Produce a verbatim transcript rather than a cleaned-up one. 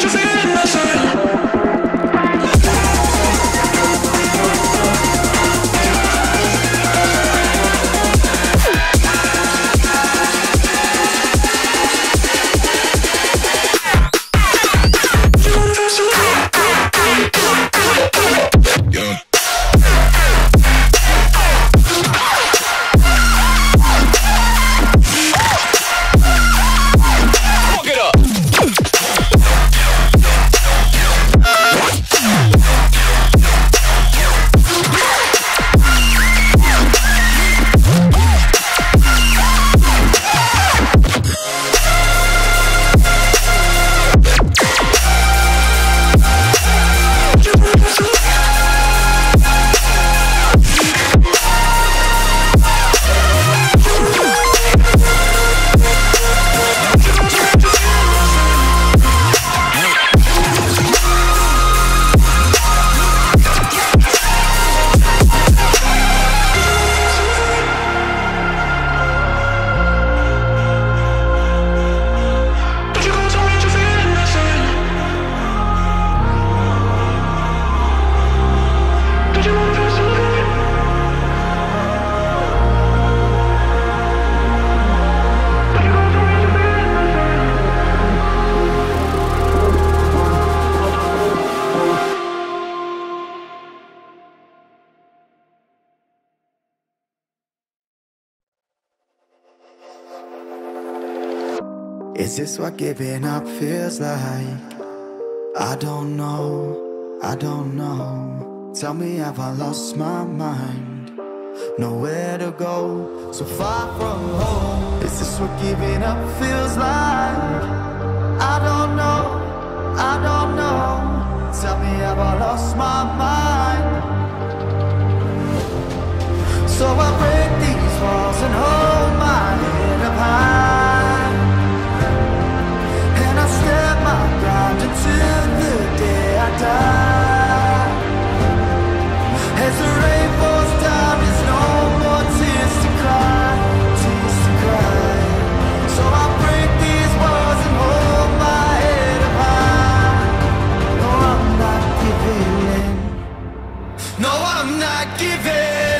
Is this what giving up feels like? I don't know, I don't know. Tell me, have I lost my mind? Nowhere to go, so far from home. Is this what giving up feels like? I don't know, I don't know. Tell me, have I lost my mind? So I break these walls and hold my head up high, and I step my ground until the day I die. As the rain falls down, there's no more tears to cry, tears to cry. So I break these walls and hold my head up high. No, I'm not giving in. No, I'm not giving.